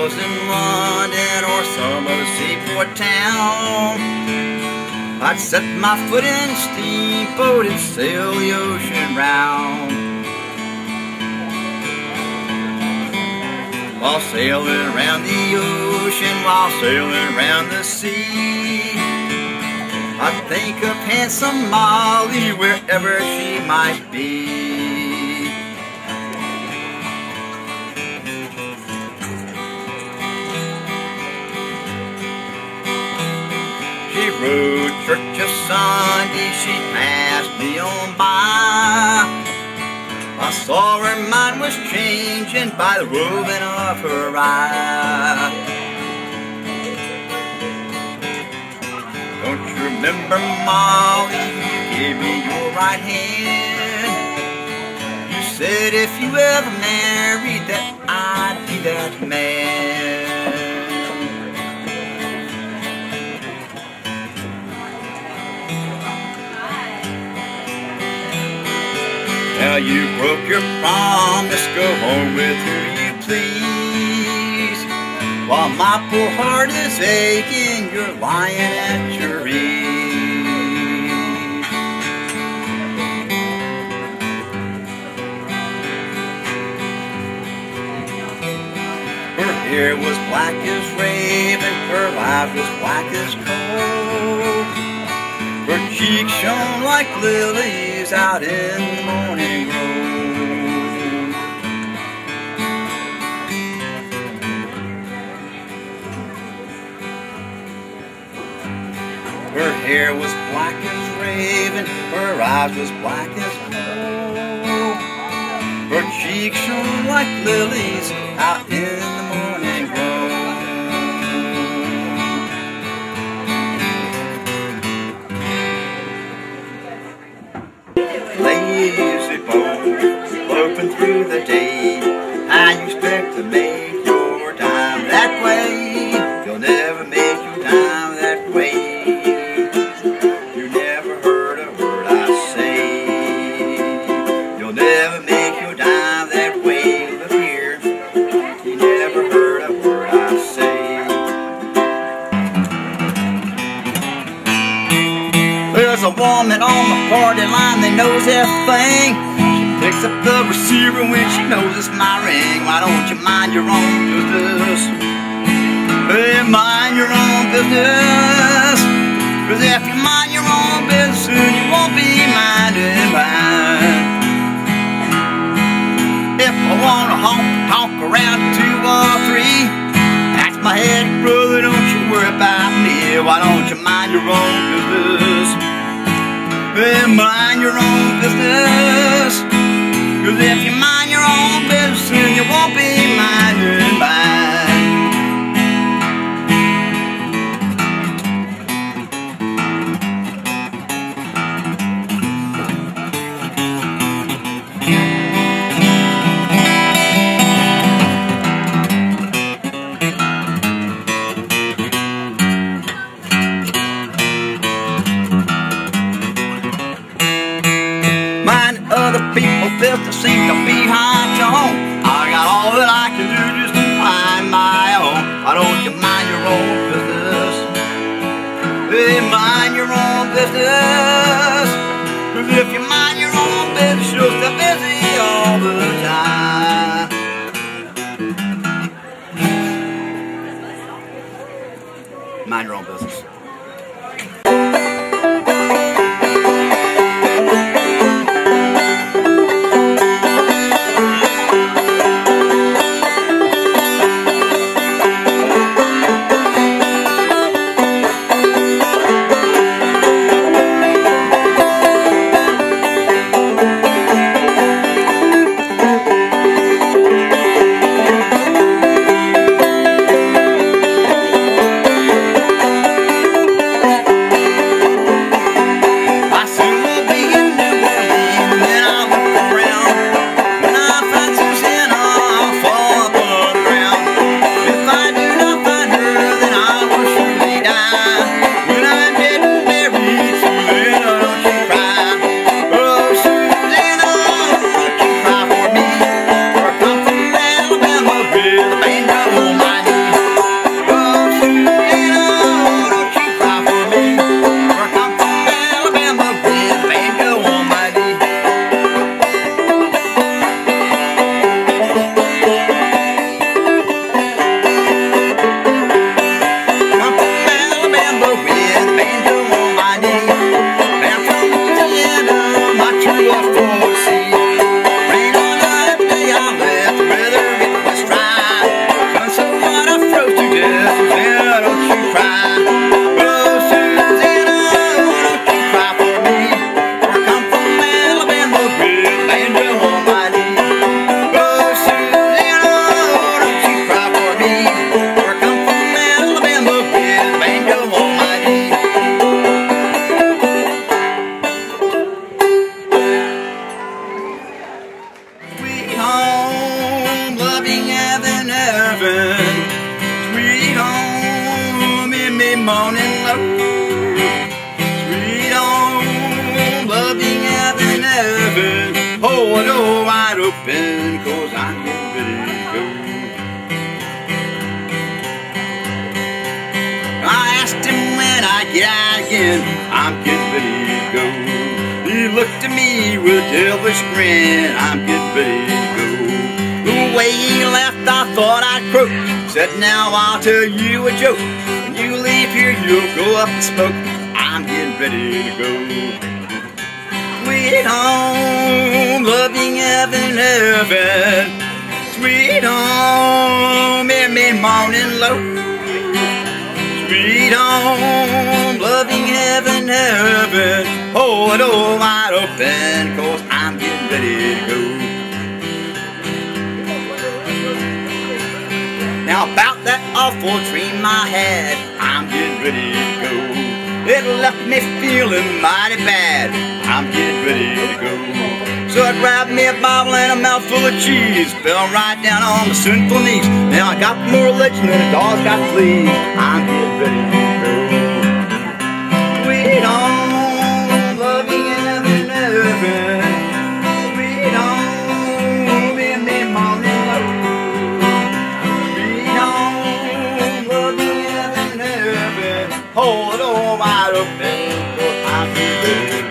was in London or some other seaport town, I'd set my foot in a steamboat and sail the ocean round. While sailing around the ocean, while sailing around the sea, I'd think of handsome Molly wherever she might be. She rode church of Sunday, she passed me on by. I saw her mind was changing by the roving of her eye. Don't you remember, Molly, you gave me your right hand? You said if you ever married that I'd be that man. Now you broke your promise, go home with who you please. While my poor heart is aching, you're lying at your ease. Her hair was black as raven, her eyes was black as coal. Her cheeks shone like lilies out in the morning road. Her hair was black as raven, her eyes was black as coal. Her cheeks shone like lilies out in the morning road. Lazy boat, floating through the day. How you expect to make your time that way? You'll never make your time that way. You never heard a word I say. You'll never make your time that way. Look here, you never heard a word I say. There's a woman on the party line that knows everything. She picks up the receiver when she knows it's my ring. Why don't you mind your own business? Hey, mind your own business. 'Cause if you mind your own business, soon you won't be minding mine. If I wanna talk around 2 or 3, that's my head, brother, don't you worry about me. Why don't you mind your own business? Hey, mind your own business. 'Cause if you mind your own business, soon you won't be minding mine. Other people business seem to be hard on. I got all that I can do just to find my own. Why don't you mind your own business? Hey, mind your own business. 'Cause if you mind your own business, you'll stay busy all the time. Mind your own business. morning low. Sweet home, loving heaven, heaven. Hold the door wide open, 'cause I'm getting ready to go. I asked him when I get out again, I'm getting ready to go. He looked at me with a devilish grin, I'm getting ready to go. The way he left, I thought I'd croak. Said, now I'll tell you a joke. When you leave here, you'll go up in smoke. I'm getting ready to go. Sweet home, loving heaven, heaven. Sweet home, every morning low. Sweet home, loving heaven, heaven. Hold the door wide open, 'cause I'm getting ready to go. Now about that awful dream I had, I'm getting ready to go. It left me feeling mighty bad, I'm getting ready to go. So I grabbed me a Bible and a mouthful of cheese, fell right down on my sinful knees. Now I got more religion than a dog's got fleas, I'm getting ready to go. Sweet home, loving heaven, heaven. Sweet home, in the morning low. Sweet home, loving heaven, heaven. Hold the door wide open, 'cause I'm getting ready to go.